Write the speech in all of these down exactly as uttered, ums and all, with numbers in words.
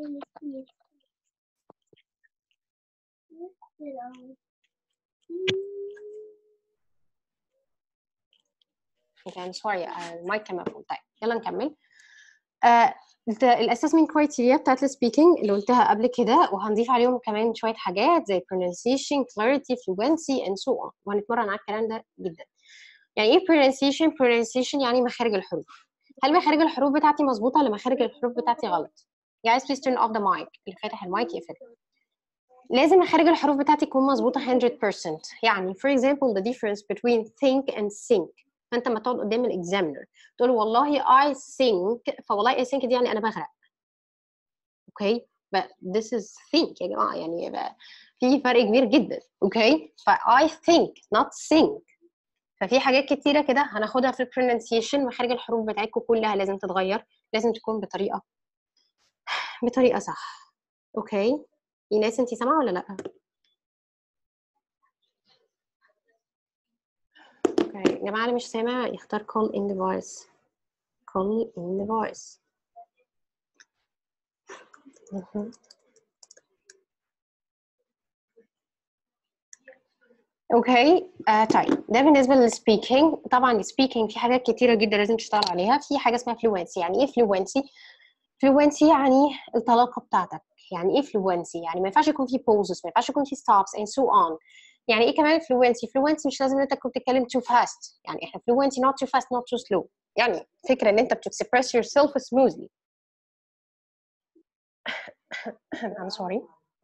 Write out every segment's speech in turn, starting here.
Okay, I'm sorry, المايك كان مقفول. طيب يلا نكمل. آه الاسسمنت كرايتيريا بتاعت السبيكنج اللي قلتها قبل كده، وهنضيف عليهم كمان شويه حاجات زي pronunciation, clarity, fluency and so on، وهنتمرن على الكلام ده جدا. يعني ايه pronunciation؟ pronunciation يعني مخارج الحروف. هل مخارج الحروف بتاعتي مظبوطه ولا مخارج الحروف بتاعتي غلط؟ guys please turn off the mic. اللي فاتح المايك يقفل. لازم مخارج الحروف بتاعتي تكون مظبوطه one hundred percent. يعني for example the difference between think and sink. فانت لما تقعد قدام الاكزامينر تقول والله I think، فوالله I think دي يعني انا بغرق. اوكي؟ okay? but this is think يا جماعه، يعني في فرق كبير جدا. اوكي؟ okay? ف I think not sink. ففي حاجات كتيره كده هناخدها في البرونسيشن. مخارج الحروف بتاعتكم كلها لازم تتغير، لازم تكون بطريقه بطريقه صح. اوكي؟ okay? ايناس انت سامعه ولا لا؟ اوكي يا جماعه اللي مش سامع يختار call in device. call in device. اوكي آه طيب ده بالنسبه للسبيكينج. طبعا السبيكينج في حاجات كتيره جدا لازم تشتغل عليها. في حاجه اسمها فلوينسي. يعني ايه فلوينسي؟ فلوينسي يعني الطلاقه بتاعتك. يعني ايه فلوينسي؟ يعني ما ينفعش يكون في بوزز، ما ينفعش يكون في ستوبس and so on. يعني ايه كمان فلوينسي؟ فلوينسي مش لازم انت تكون بتتكلم too fast. يعني احنا فلوينسي not too fast not too slow. يعني فكره ان انت بتكسبرس yourself smoothly. I'm sorry.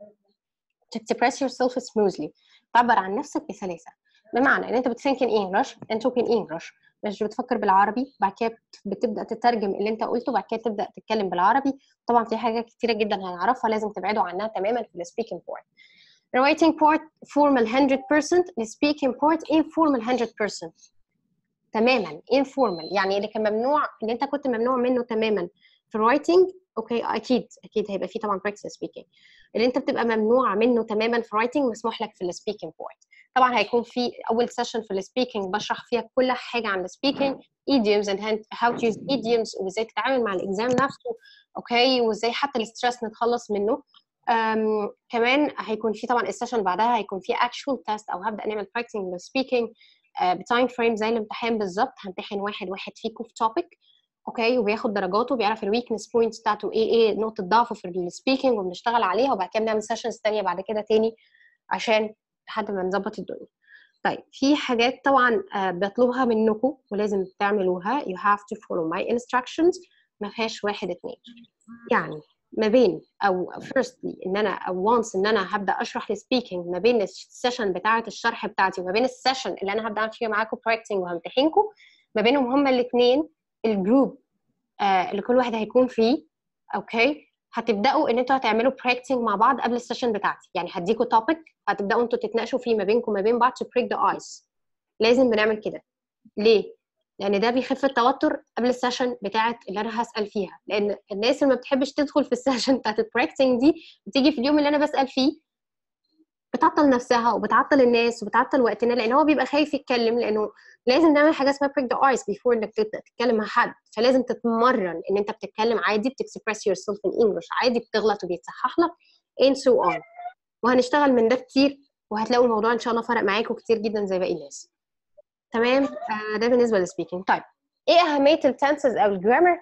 تكسبرس yourself smoothly. تعبر عن نفسك بسلاسه. بمعنى ان انت بتثينك ان انجلش and talk in English، مش بتفكر بالعربي بعد كده بتبدا تترجم اللي انت قلته بعد كده تبدا تتكلم بالعربي. طبعا في حاجات كتيره جدا هنعرفها لازم تبعدوا عنها تماما في السبيكنج بارت. الرايتنج بارت formal one hundred percent، السبيكنج بارت informal one hundred percent. تماما informal. يعني اللي كان ممنوع اللي انت كنت ممنوع منه تماما في الرايتنج، اوكي اكيد اكيد هيبقى فيه طبعا براكتس سبيكنج. اللي انت بتبقى ممنوع منه تماما في الرايتنج مسموح لك في السبيكنج بارت. طبعا هيكون في اول سيشن في السبيكنج بشرح فيها كل حاجه عن السبيكنج، idioms and how to use idioms، وازاي تتعامل مع الاكزام نفسه. اوكي؟ وازاي حتى الاسترس نتخلص منه. أم كمان هيكون في طبعا السيشن بعدها هيكون في actual test او هبدا نعمل براكتنج للسبيكنج بتايم فريم زي الامتحان بالظبط. همتحن واحد واحد فيكم في توبيك، اوكي، وبياخد درجاته وبيعرف الويكنس بوينتس بتاعته ايه، ايه نقطه ضعفه في السبيكنج وبنشتغل عليها، وبعد كده بنعمل سيشنز ثانيه بعد كده تاني عشان لحد ما نظبط الدنيا. طيب في حاجات طبعا بطلبها منكم ولازم تعملوها. you have to follow my instructions. ما فيهاش واحد اتنين. يعني ما بين او firstly ان انا او once ان انا هبدا اشرح السبيكنج ما بين السيشن بتاعه الشرح بتاعتي وما بين السيشن اللي انا هبدا فيها معاكم براكتنج وهمتحنكم، ما بينهم هما الاثنين الجروب آه اللي كل واحد هيكون فيه. اوكي؟ هتبداوا ان انتوا هتعملوا براكتنج مع بعض قبل السيشن بتاعتي. يعني هديكوا توبيك هتبداوا انتوا تتناقشوا فيه ما بينكم ما بين بعض to break the ice. لازم بنعمل كده. ليه؟ لان ده بيخف التوتر قبل السيشن بتاعت اللي انا هسال فيها. لان الناس اللي ما بتحبش تدخل في السيشن بتاعت البراكتنج دي بتيجي في اليوم اللي انا بسال فيه بتعطل نفسها وبتعطل الناس وبتعطل وقتنا، لان هو بيبقى خايف يتكلم. لانه لازم نعمل حاجه اسمها break the ice before انك تبدا تتكلم مع حد. فلازم تتمرن ان انت بتتكلم عادي، بتكسبرس يور سيلف ان انجلش عادي، بتغلط وبيتصحح لك and so on. وهنشتغل من ده كتير وهتلاقوا الموضوع ان شاء الله فرق معاكم كتير جدا زي باقي الناس. تمام؟ آه ده بالنسبه للسبيكنج. طيب ايه اهميه التنسز او الجرامر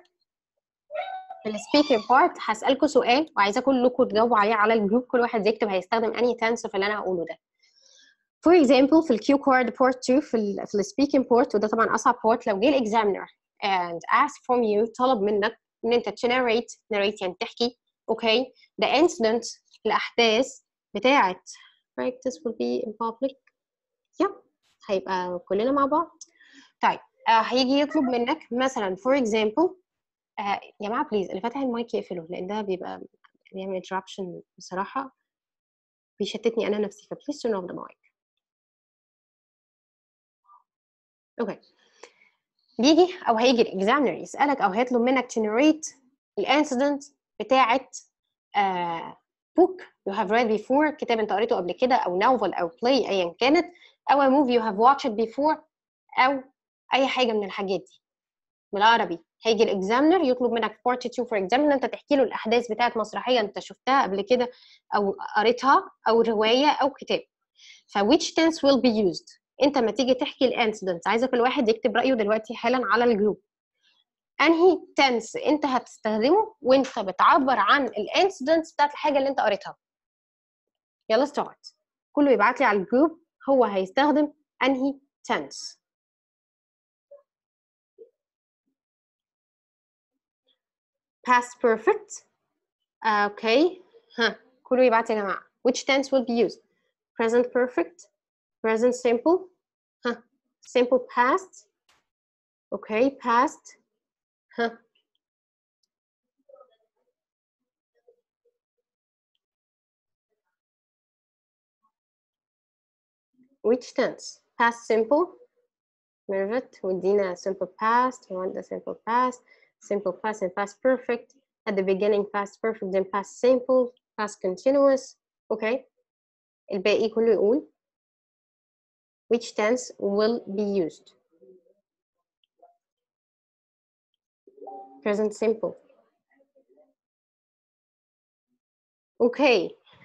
في السبيكنج بارت؟ هسالكم سؤال وعايزاكم كلكم تجاوبوا عليه على الجروب. كل واحد يكتب هيستخدم انهي تنس في اللي انا هقوله ده. For example في الكيو كارد بارت اتنين في ال في السبيكنج بارت، وده طبعا اصعب بارت. لو جه الاكزامينر and ask from you طلب منك ان انت narrate narrate يعني تحكي اوكي the incident الاحداث بتاعه practice will be in public. yeah. هيبقى كلنا مع بعض. طيب آه هيجي يطلب منك مثلا for example آه يا جماعه بليز اللي فاتح المايك يقفله لان ده بيبقى بيعمل interruption بصراحه بيشتتني انا نفسي. فبليز turn off the mic. اوكي. بيجي او هيجي الاكزامينر يسالك او هيطلب منك to narrate الانسيدنت بتاعه آه book you have read before، كتاب انت قريته قبل كده او novel او play ايا كانت، او a movie you have watched before، او اي حاجه من الحاجات دي بالعربي. هيجي الاكزامنر يطلب منك بارت اتنين فور اكزامبل ان انت تحكي له الاحداث بتاعت مسرحيه انت شفتها قبل كده او قريتها او روايه او كتاب. ف which tense will be used. انت ما تيجي تحكي الانسيدنت عايزه كل واحد يكتب رايه دلوقتي حالا على الجروب. انهي tense انت هتستخدمه وانت بتعبر عن الانسيدنت بتاعت الحاجه اللي انت قريتها. يلا ستارت. كله يبعت لي على الجروب هو هيستخدم انهي tense. past perfect. اوكي ها كله يبعت يا جماعه. which tense will be used. present perfect, present simple, ها simple past. اوكي past. ها which tense. past simple. Mervit ودينا simple past. we want the simple past. simple past and past perfect. at the beginning past perfect then past simple past continuous. اوكي الباقي كله يقول which tense will be used. present simple. okay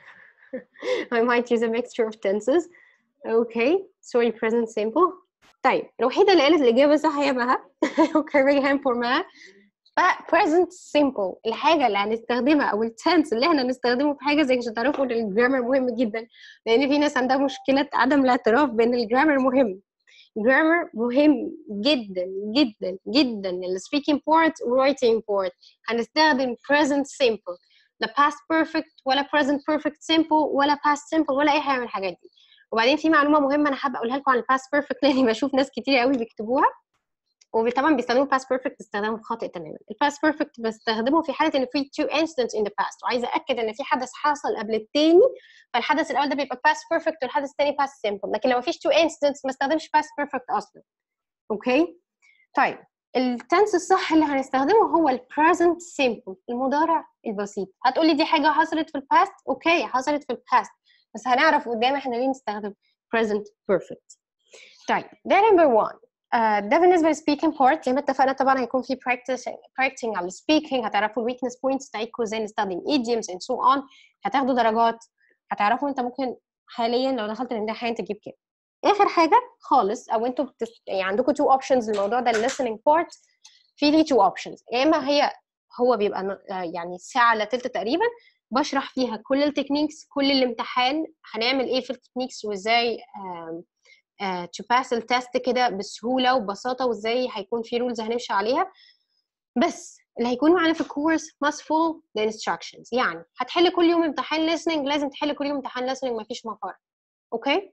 I might use a mixture of tenses. okay sorry present simple. طيب الوحيدة اللي قالت الإجابة صح هي مها. okay big hand for مها. present simple الحاجة اللي هنستخدمها أو التنس اللي احنا نستخدمه في حاجة زي عشان تعرفوا إن الجرامر مهم جدا، لأن في ناس عندها مشكلة عدم الاعتراف بأن الجرامر مهم. جرامر مهم جدا جدا جدا للسبيكينج بارت writing بارت. هنستخدم present simple لا past perfect ولا present perfect simple ولا past simple ولا أي حاجة من الحاجات دي. وبعدين في معلومة مهمة أنا حابة أقولها لكم عن past perfect لأني بشوف ناس كتير قوي بيكتبوها وطبعا بيستخدموا past perfect استخدام خاطئ تماما. ال past perfect بستخدمه في حالة إن في two incidents in the past وعايزة أكد إن في حدث حصل قبل التاني، فالحدث الأول ده بيبقى past perfect والحدث التاني past simple، لكن لو مفيش two incidents ما استخدمش past perfect أصلا. أوكي؟ طيب التنس الصح اللي هنستخدمه هو ال present simple المضارع البسيط. هتقولي دي حاجة حصلت في الباست، أوكي حصلت في الباست، بس هنعرف قدام إحنا ليه نستخدم present perfect. طيب ده number one. Uh, ده بالنسبه للسبيكينج بارت. زي ما اتفقنا طبعا هيكون في practice practicing على السبيكينج، هتعرفوا الويكنس بوينتس بتاعتكم ازاي نستخدم idioms and so on، هتاخدوا درجات، هتعرفوا انت ممكن حاليا لو دخلت الامتحان تجيب كام. اخر حاجه خالص او انتوا بتست... يعني عندكم two options للموضوع ده listening part. في ليه two options، يا اما هي هو بيبقى يعني ساعه الا تلت تقريبا بشرح فيها كل التكنيكس، كل الامتحان هنعمل ايه في التكنيكس وازاي um, Uh, to pass التست كده بسهوله وببساطه وازاي هيكون في رولز هنمشي عليها. بس اللي هيكون معانا في الكورس must follow the instructions. يعني هتحل كل يوم امتحان listening، لازم تحل كل يوم امتحان listening مفيش مفر. اوكي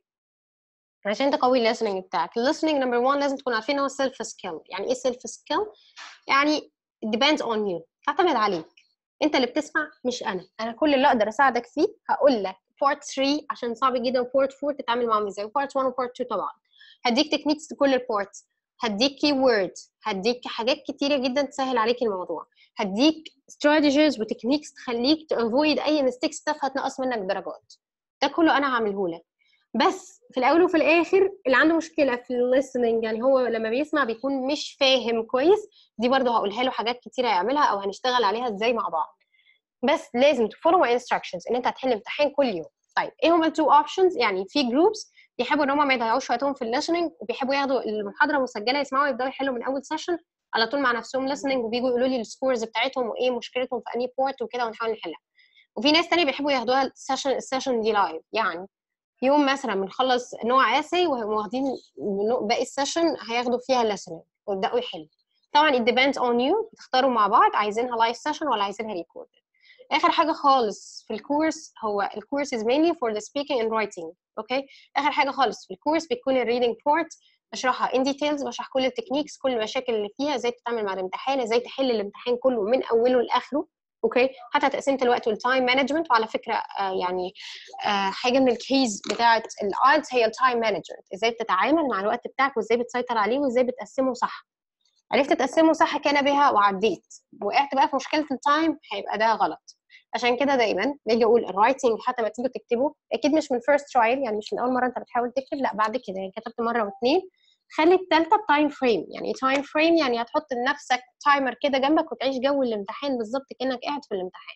عشان تقوي ال listening بتاعك. ال listening number one لازم تكونوا عارفين هو self skill. يعني ايه self skill؟ يعني it depends on you، تعتمد عليك انت اللي بتسمع مش انا. انا كل اللي اقدر اساعدك فيه هقول لك بارت ثلاثة عشان صعب جدا وبارت أربعة تتعامل معاهم ازاي، وبارت واحد وبارت اتنين طبعا هديك تكنيكس لكل البارتس، هديك كي ووردز، هديك حاجات كتيره جدا تسهل عليك الموضوع، هديك استراتيجيز وتكنيكس تخليك تافويد اي ميستيكس تافهه تنقص منك درجات. ده كله انا هعمله لك. بس في الاول وفي الاخر اللي عنده مشكله في الليسننج يعني هو لما بيسمع بيكون مش فاهم كويس، دي برضه هقولها له حاجات كتيره يعملها او هنشتغل عليها ازاي مع بعض. بس لازم تفولو ماي انستراكشنز ان انت هتحل امتحان كل يوم. طيب ايه هما التو اوبشنز؟ يعني في جروبس بيحبوا ان هم ما يضيعوش وقتهم في الليسننج وبيحبوا ياخدوا المحاضره مسجله يسمعوا يبداوا يحلوا من اول سيشن على طول مع نفسهم ليسننج وبيجوا يقولوا لي السكورز بتاعتهم وايه مشكلتهم في انهي بورت وكده ونحاول نحلها. وفي ناس تانية بيحبوا ياخدوها السيشن السيشن دي لايف، يعني يوم مثلا بنخلص نوع اسي وهم واخدين باقي السيشن هياخدوا فيها ليسننج ويبداوا يحلوا. طبعا it depends on you تختاروا مع بعض عايزينها لايف سيشن ولا عايزينها ريكورد. اخر حاجه خالص في الكورس هو الكورس is mainly for the speaking and writing. اوكي اخر حاجه خالص في الكورس بتكون الريدنج بارت بشرحها in details، بشرح كل التكنيكس كل المشاكل اللي فيها، ازاي تتعامل مع الامتحان، ازاي تحل الامتحان كله من اوله لاخره. اوكي حتى تقسيمه الوقت والتايم مانجمنت. وعلى فكره آه يعني آه حاجه من الكيز بتاعه الايلتس هي التايم مانجمنت، ازاي بتتعامل مع الوقت بتاعك وازاي بتسيطر عليه وازاي بتقسمه صح. عرفت تقسمه صح كان بها وعديت، وقعت بقى في مشكله التايم هيبقى ده غلط. عشان كده دايما باجي اقول الرايتنج حتى ما تيجوا تكتبوا اكيد مش من فيرست ترايل، يعني مش من اول مره انت بتحاول تكتب، لا بعد كده يعني كتبت مره واثنين خلي التالتة بتايم فريم. يعني تايم فريم يعني هتحط لنفسك تايمر كده جنبك وتعيش جو الامتحان بالظبط كأنك قاعد في الامتحان،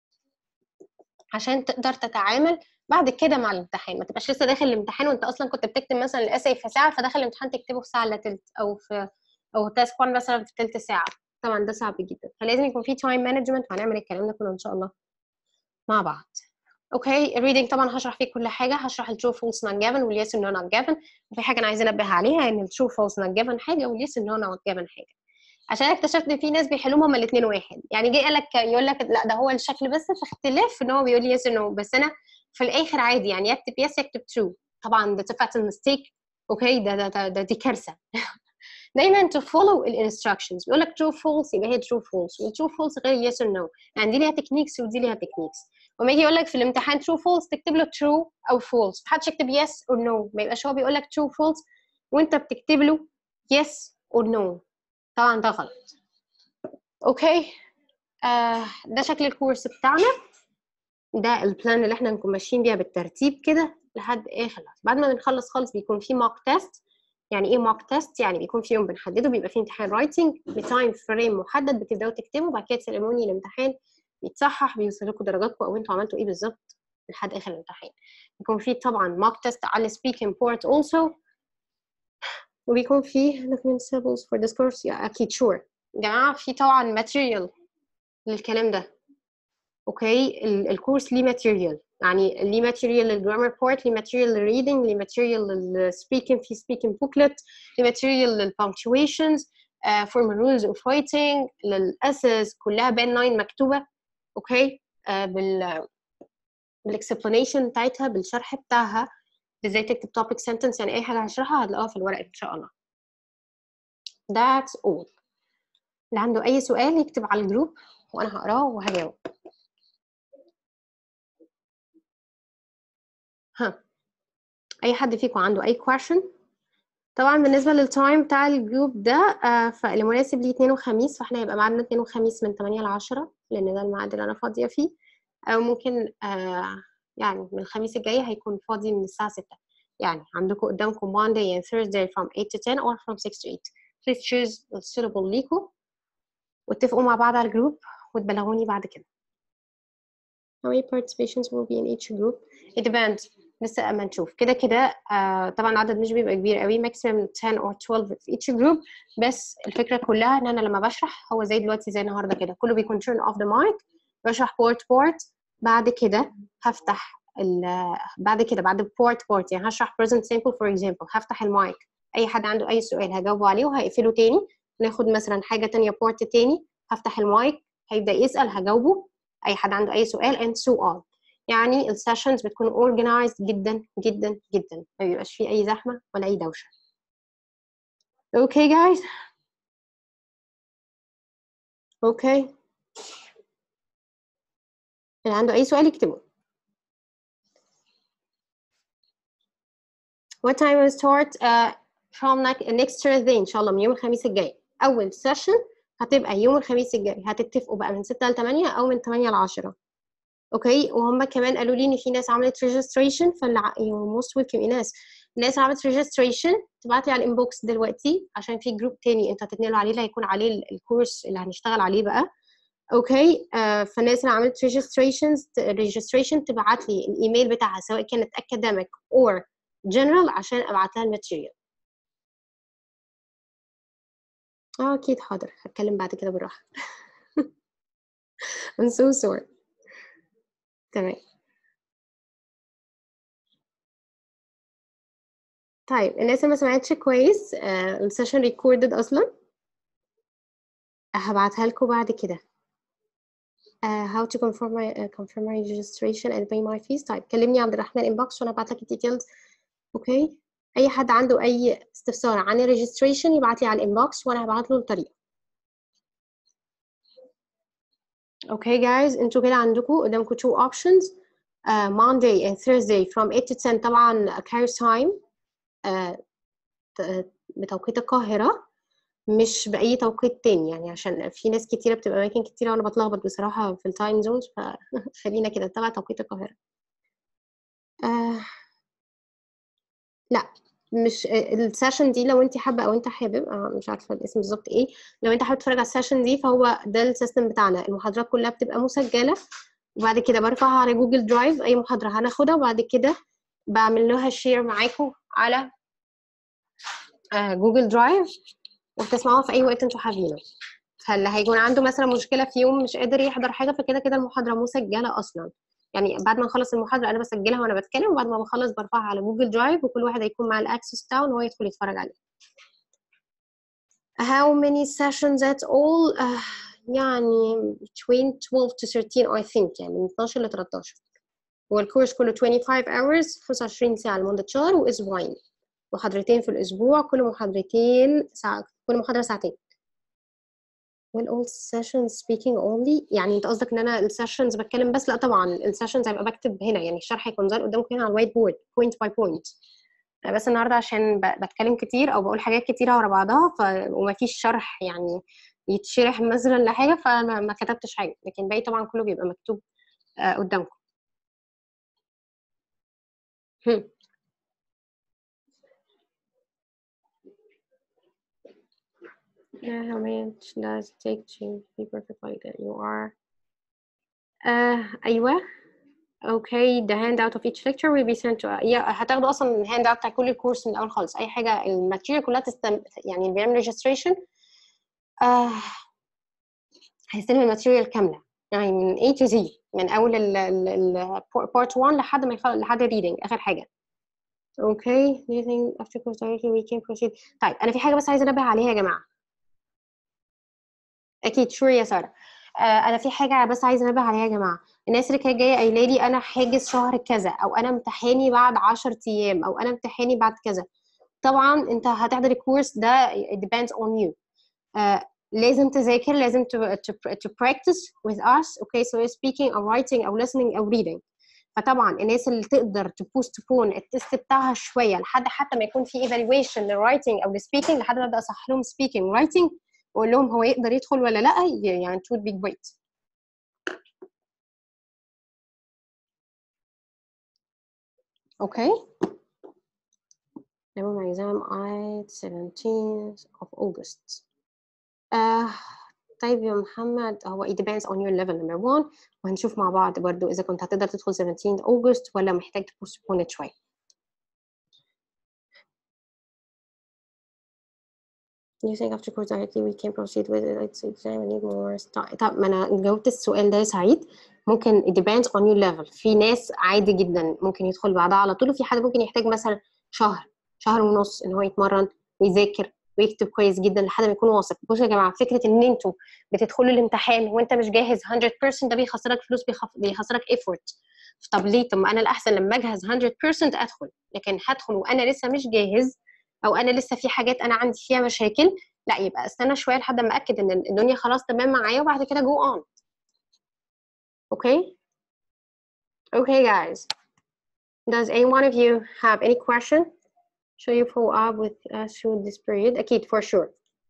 عشان تقدر تتعامل بعد كده مع الامتحان. ما تبقاش لسه داخل الامتحان وانت اصلا كنت بتكتب مثلا الاساي في ساعه، فداخل الامتحان تكتبه في ساعه الا تلت، او في او تاسك واحد مثلا في تلت ساعه. طبعا ده صعب جدا، فلازم يكون في تايم مانجمنت، وهنعمل الكلام ده كله ان شاء الله مع بعض. اوكي، الريدنج طبعا هشرح فيه كل حاجه، هشرح الترو فولس نوت جيفن واليس نو نوت جيفن. وفي حاجه انا عايزه انبه عليها، ان الترو فولس نوت جيفن حاجه واليس نو نوت جيفن حاجه، عشان اكتشفت ان في ناس بيحلوهم هما الاثنين واحد. يعني جه قال لك يقول لك لا ده هو الشكل بس في اختلاف ان هو بيقول لي يس نو، بس انا في الاخر عادي يعني يكتب يس يكتب ترو. طبعا ده تفعت المستيك. اوكي، ده ده ده, ده دي كارثه. دايما to follow الانستراكشنز. بيقول لك true false يبقى هي true false، والtrue false غير yes or no. يعني دي ليها تكنيكس ودي ليها تكنيكس. وما يجي يقول لك في الامتحان true false تكتب له true او false، محدش يكتب yes or no. ما يبقاش هو بيقول لك true false وانت بتكتب له yes or no، طبعا ده غلط. اوكي، آه ده شكل الكورس بتاعنا، ده البلان اللي احنا نكون ماشيين بيها بالترتيب كده لحد اخر. بعد ما بنخلص خالص بيكون في موك تيست. يعني ايه موك تيست؟ يعني بيكون في يوم بنحدده بيبقى فيه امتحان رايتنج بتايم فريم محدد، بتبداوا تكتبوا، بعد كده تسلموني الامتحان بيتصحح، بيوصل لكم درجاتكم او انتوا عملتوا ايه بالظبط لحد اخر الامتحان. بيكون في طبعا موك تيست على speaking part also، وبيكون في document samples for this course. yeah, اكيد شور يا جماعه. في طبعا material للكلام ده. اوكي، الكورس ليه ماتيريال، يعني ليه ماتيريال للجرامر بارت، ليه ماتيريال للريدنج، ليه ماتيريال للسبيكنج، في سبيكنج بوكلت، ليه ماتيريال للبانكتويشنز، فورمال رولز اوف رايتنج، للاسس كلها بان لاين مكتوبه. اوكي، آه بال بالاكسبلانيشن بتاعتها، بالشرح بتاعها، ازاي تكتب توبيك سنتنس. يعني اي حاجه هشرحها هتلاقوها في الورق ان شاء الله. That's all. اللي عنده اي سؤال يكتب على الجروب وانا هقراه وهجاوب. ها، اي حد فيكم عنده اي question؟ طبعا بالنسبه للتايم بتاع الجروب ده، آه فاللي مناسب ليه اثنين وخميس، فاحنا هيبقى ميعادنا اثنين وخميس من ثمانية ل عشرة، لان ده الميعاد اللي انا فاضيه فيه. او ممكن آه يعني من الخميس الجاي هيكون فاضي من الساعه ستة. يعني عندكم قدامكم Monday and Thursday from eight to ten or from six to eight. Please choose the suitable ليكم، واتفقوا مع بعض على الجروب وتبلغوني بعد كده. How many participations will be in each group? It depends. لسه اما نشوف. كده كده آه طبعا العدد مش بيبقى كبير قوي، maximum ten or twelve في each group. بس الفكره كلها ان انا لما بشرح هو زي دلوقتي زي النهارده كده، كله بيكون turn off the mic، بشرح part part. بعد كده هفتح بعد كده بعد part part يعني هشرح present simple for example، هفتح المايك، اي حد عنده اي سؤال هجاوبه عليه وهقفله تاني. ناخد مثلا حاجه تانية part تاني، هفتح المايك هيبدا يسال هجاوبه، اي حد عنده اي سؤال and so on. يعني السيشنز بتكون organized جدا جدا جدا، ما بيبقاش فيه اي زحمه ولا اي دوشه. اوكي جايز، اوكي، اللي عنده اي سؤال يكتبه. What time will start uh, from next Thursday ان شاء الله، من يوم الخميس الجاي. اول سيشن هتبقى يوم الخميس الجاي، هتتفقوا بقى من ستة ل تمانية او من تمانية ل عشرة. اوكي، وهم كمان قالوا لي ان في ناس عملت ريجستريشن، فاللي موست ويلكم ناس الناس عملت ريجستريشن تبعت لي على الانبوكس دلوقتي، عشان في جروب تاني انت هتتنقلوا عليه اللي هيكون عليه الكورس اللي هنشتغل عليه بقى. اوكي، آه فالناس اللي عملت ريجستريشنز ريجستريشن تبعت لي الايميل بتاعها سواء كانت اكاديميك اور جنرال عشان ابعت لها الماتيريال. اه اكيد حاضر، هتكلم بعد كده بالراحه. I'm so sorry. تمام. طيب الناس اللي ما سمعتش كويس، آه السيشن ريكوردد اصلا، هبعتها لكم بعد كده. uh, how to confirm my uh, confirm my registration and pay my fees. طيب كلمني عبد الرحمن inbox وانا ابعت لك الديتيلز. اوكي، اي حد عنده اي استفسار عن الريجستريشن يبعت لي على الانبوكس وانا هبعت له الطريقه. اوكي جايز، انتوا كده عندكم قدامكم two options uh, Monday and Thursday from eight to ten، طبعا Paris time uh, بتوقيت القاهره، مش باي توقيت تاني، يعني عشان في ناس كتيره بتبقى اماكن كتيره وانا بتلخبط بصراحه في التايم زونز، فخلينا كده تبع توقيت القاهره. آه لا مش السيشن دي لو انت حابه او انت حابب، أنا مش عارفه الاسم بالظبط ايه، لو انت حابب تتفرج على السيشن دي فهو ده السيستم بتاعنا. المحاضرات كلها بتبقى مسجله، وبعد كده برفعها على جوجل درايف، اي محاضره هناخدها، وبعد كده بعمل لها شير معاكم على جوجل درايف، وبتسمعوها في اي وقت انتوا حابينه. فاللي هيكون عنده مثلا مشكله في يوم مش قادر يحضر حاجه، فكده كده المحاضره مسجله اصلا، يعني بعد ما نخلص المحاضره انا بسجلها وانا بتكلم، وبعد ما بخلص برفعها على جوجل درايف، وكل واحد هيكون مع الاكسس بتاعه ان هو يدخل يتفرج عليه. How many sessions at all؟ uh, يعني between twelve to thirteen I think، يعني من اتناشر ل تلتاشر. والكورس كله خمسة وعشرين hours، خمسة وعشرين ساعة لمدة شهر وأسبوعين، محاضرتين في الأسبوع، كل محاضرتين ساعة، كل محاضرة ساعتين. Well all sessions speaking only، يعني انت قصدك ان انا السيشنز بتكلم بس؟ لا طبعا، السيشنز هيبقى بكتب هنا، يعني الشرح هيكون ظاهر قدامكم هنا على الوايت بورد point by point. بس النهارده عشان بتكلم كتير او بقول حاجات كتيره ورا بعضها، ف ومفيش شرح يعني يتشرح مثلا لحاجه، فما ما كتبتش حاجه، لكن باقي طبعا كله بيبقى مكتوب آه قدامكم. هم. How much does it take to be perfectly that you are؟ آه ايوه. اوكي، the handout of each lecture will be sent to yeah. هتاخدوا اصلا الهاند اوت بتاع كل الكورس من الاول خالص، اي حاجه الماتيريال كلها تستم... يعني اللي بيعمل ريجستريشن آه هيستلم الماتيريال كامله، يعني من A to Z، من اول ال ال part one لحد ما يخلص لحد الريدنج اخر حاجه. اوكي do you think after course directly we can proceed؟ طيب انا في حاجه بس عايزه انبه عليها يا جماعه. اكيد شور يا ساره. آه انا في حاجه بس عايزه انبه عليها يا جماعه. الناس اللي كانت جايه قايله لي انا حاجز شهر كذا، او انا امتحاني بعد عشرة ايام، او انا امتحاني بعد كذا، طبعا انت هتحضر الكورس ده it depends on you. آه لازم تذاكر، لازم to, to, to practice with us. okay so speaking or writing او listening او reading. فطبعا الناس اللي تقدر تبوستبون التست بتاعها شويه لحد حتى ما يكون في evaluation للرايتنج او للسبيكنج، لحد ما ابدا اصحح لهم speaking writing واقول لهم هو يقدر يدخل ولا لا، يعني it would be great. okay now my exam on seventeenth of August. آه طيب يا محمد، هو it depends on your level number one، وهنشوف مع بعض برضو إذا كنت هتقدر تدخل seventeenth August ولا محتاج تبوستبون شوية. You think after course directly we can proceed with it? Let's exam and need more stuff. طب ما أنا جاوبت السؤال ده يا سعيد. ممكن it depends on your level. في ناس عادي جدا ممكن يدخل بعدها على طول، وفي حد ممكن يحتاج مثلا شهر، شهر ونص إن هو يتمرن ويذاكر ويكتب كويس جدا لحد ما يكون واثق. بصوا يا جماعه، فكره ان انتوا بتدخلوا الامتحان وانت مش جاهز one hundred percent ده بيخسرك فلوس، بيخف... بيخسرك effort. طب ليه؟ طب ما انا الاحسن لما اجهز one hundred percent ادخل، لكن هدخل وانا لسه مش جاهز، او انا لسه في حاجات انا عندي فيها مشاكل، لا يبقى استنى شويه لحد ما اكد ان الدنيا خلاص تمام معايا، وبعد كده جو اون. اوكي okay guys, does any one of you have any question? Should you follow up with us through this period؟ اكيد for sure.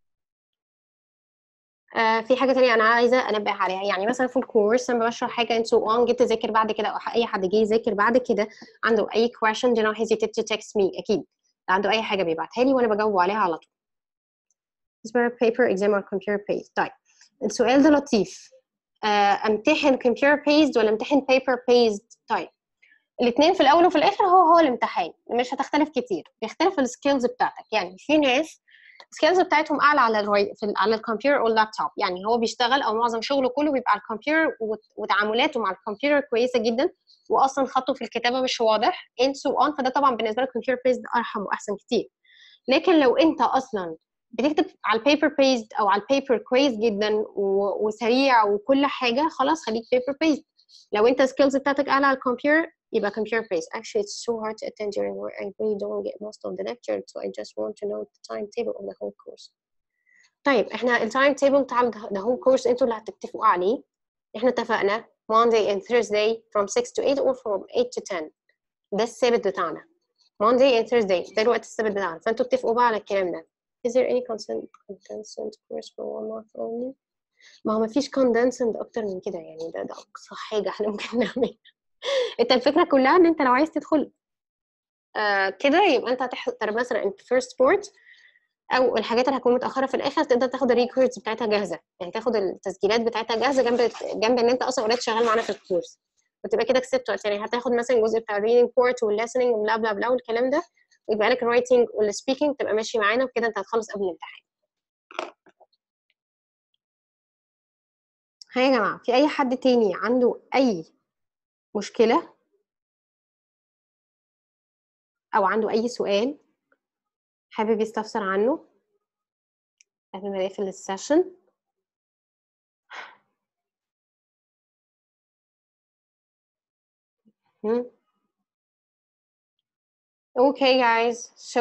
آه في حاجه تانية انا عايزه انبه عليها، يعني مثلا في الكورس انا بشرح حاجه and so on، جيت اذاكر بعد كده، او اي حد جه يذاكر بعد كده عنده اي question do not hesitate to text me. اكيد عنده اي حاجه بيبعتها لي وانا بجاوب عليها على طول. paper exam or computer based؟ طيب السؤال ده لطيف. آه امتحن computer based ولا امتحن paper based؟ طيب الاثنين في الاول وفي الاخر هو هو الامتحان، مش هتختلف كتير، بيختلف السكيلز بتاعتك. يعني في ناس السكيلز بتاعتهم اعلى على الري... في على الكمبيوتر او اللابتوب، يعني هو بيشتغل او معظم شغله كله بيبقى على الكمبيوتر، وتعاملاته مع الكمبيوتر كويسه جدا، واصلا خطه في الكتابه مش واضح and so on، فده طبعا بالنسبه لك كمبيوتر بيست ارحم واحسن كتير. لكن لو انت اصلا بتكتب على البيبر بيست او على البيبر كويس جدا و... وسريع وكل حاجه، خلاص خليك بيبر بيست. لو انت السكيلز بتاعتك اعلى على الكمبيوتر يبقى computer based. Actually, it's so hard to attend during work. I really don't get most of the lecture, so I just want to know the timetable of the whole course. طيب احنا التايم تيبل بتاع the whole course انتوا اللي هتتفقوا عليه. احنا اتفقنا Monday and Thursday from six to eight or from eight to ten. ده الثابت بتاعنا. Monday and Thursday ده الوقت الثابت بتاعنا، فانتوا اتفقوا بقى على الكلام ده. Is there any consent condensed course for one month only؟ ما هو مفيش condensed اكتر من كده، يعني ده ده اقصى حاجه احنا ممكن نعملها. انت الفكره كلها ان انت لو عايز تدخل آه كده يبقى انت هتحضر مثلا first sport، او الحاجات اللي هتكون متاخره في الاخر تقدر تاخد الريكوردز بتاعتها جاهزه، يعني تاخد التسجيلات بتاعتها جاهزه جنب جنب ان انت اصلا اوريدي شغال معانا في الكورس، وتبقى كده كسبت وقت. يعني هتاخد مثلا الجزء بتاع الريدنج بورت والليسننج وبلا بلا بلا والكلام ده، ويبقى لك الرايتنج والسبيكنج تبقى ماشي معانا، وكده انت هتخلص قبل الامتحان. ها يا جماعه، في اي حد تاني عنده اي مشكله او عنده اي سؤال حابب يستفسر عنه قبل ما نقفل السيشن؟ Hmm? Okay, guys. So,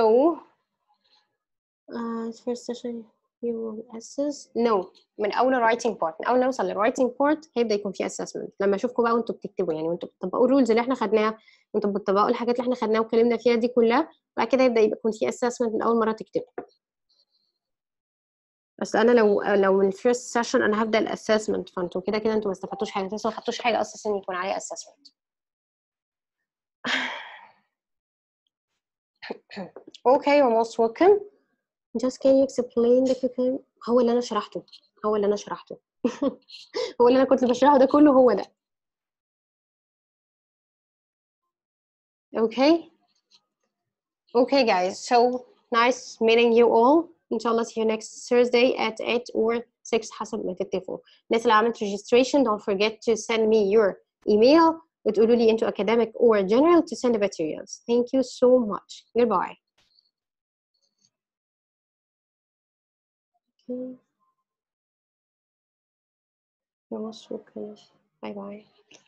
uh, first session you will assess. No. من أول writing part، من أول ما نوصل للwriting part هيبدأ يكون في assessment. لما أشوفكم بقى وأنتوا بتكتبوا، يعني وأنتوا بتطبقوا الرولز اللي إحنا خدناها، وأنتوا بتطبقوا الحاجات اللي إحنا خدناها واتكلمنا فيها دي كلها، بعد كده يبدأ يكون في assessment من أول مرة تكتبوا. بس أنا لو لو من first session أنا هبدأ الassessment، فأنتوا كده كده أنتوا ما استفدتوش حاجة، أنتوا لسه ما خدتوش حاجة أساسا يكون عليها assessment. Okay, you're most welcome. Just can you explain the cocoon؟ هو اللي أنا شرحته، هو اللي أنا شرحته هو اللي أنا كنت بشرحه ده كله هو ده. Okay. Okay, guys. So nice meeting you all. Inshallah, see you next Thursday at eight or six حسب ما تتفقوا. الناس اللي عملت registration, don't forget to send me your email وتقولوا لي into academic or general to send the materials. Thank you so much. Goodbye. Okay. You're most welcome. Bye bye.